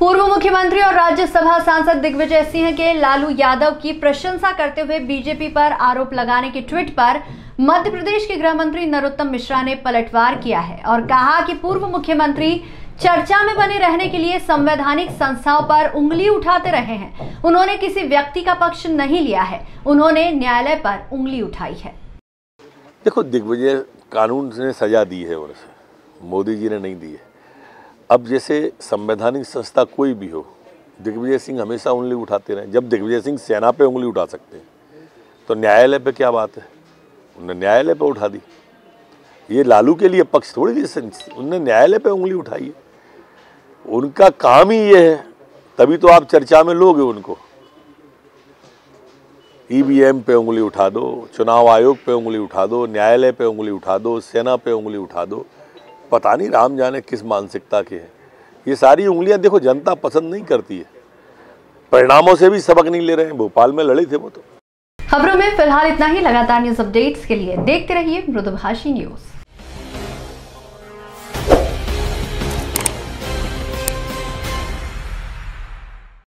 पूर्व मुख्यमंत्री और राज्यसभा सांसद दिग्विजय सिंह के लालू यादव की प्रशंसा करते हुए बीजेपी पर आरोप लगाने के ट्वीट पर मध्य प्रदेश के गृह मंत्री नरोत्तम मिश्रा ने पलटवार किया है और कहा कि पूर्व मुख्यमंत्री चर्चा में बने रहने के लिए संवैधानिक संस्थाओं पर उंगली उठाते रहे हैं। उन्होंने किसी व्यक्ति का पक्ष नहीं लिया है, उन्होंने न्यायालय पर उंगली उठाई है। देखो, दिग्विजय कानून ने सजा दी है और मोदी जी ने नहीं दी है। अब जैसे संवैधानिक संस्था कोई भी हो, दिग्विजय सिंह हमेशा उंगली उठाते रहे। जब दिग्विजय सिंह सेना पे उंगली उठा सकते हैं तो न्यायालय पे क्या बात है? उन्होंने न्यायालय पे उठा दी। ये लालू के लिए पक्ष थोड़ी थी, उन्होंने न्यायालय पे उंगली उठाई है। उनका काम ही ये है, तभी तो आप चर्चा में लोगे उनको। ईवीएम पे उंगली उठा दो, चुनाव आयोग पे उंगली उठा दो, न्यायालय पे उंगली उठा दो, सेना पे उंगली उठा दो। पता नहीं राम जाने किस मानसिकता के हैं ये सारी उंगलियां। देखो, जनता पसंद नहीं करती है, परिणामों से भी सबक नहीं ले रहे हैं। भोपाल में लड़े थे वो तो। खबरों में फिलहाल इतना ही। लगातार न्यूज अपडेट्स के लिए देखते रहिए मृदुभाषी न्यूज।